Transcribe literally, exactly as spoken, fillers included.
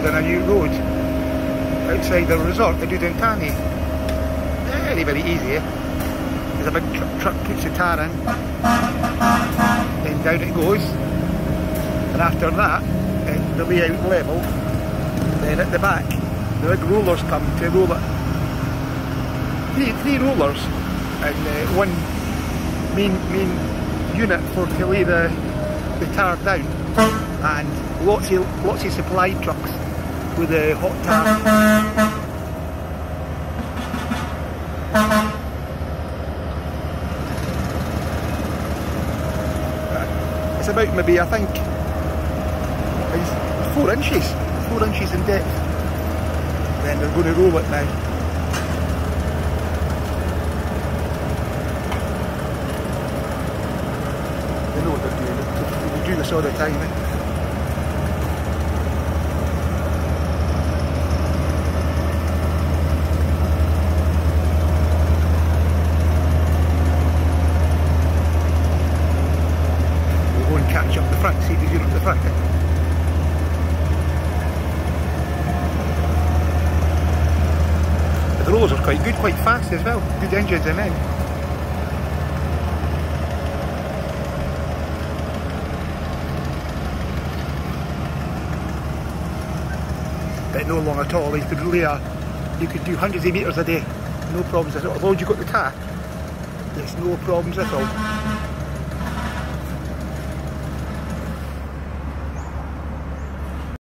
building a new road outside the resort at Udonthani. Very, very easy. There's a big tr truck puts the tar in, then down it goes, and after that, uh, the layout level, then at the back, the big rollers come to roll it. Three, three rollers, and uh, one main main unit for to lay the the tar down, and lots of lots of supply trucks with the hot tar. It's about maybe, I think, it's four inches, four inches in depth. Then they're going to roll it now. They know what they're doing. They do this all the time. Eh? Catch up the front, see if you do up the front. The rollers are quite good, quite fast as well. Good engines in them. But no long at all. You could lay a, you could do hundreds of metres a day, no problems at all. As long as you've got the tar, there's no problems at all.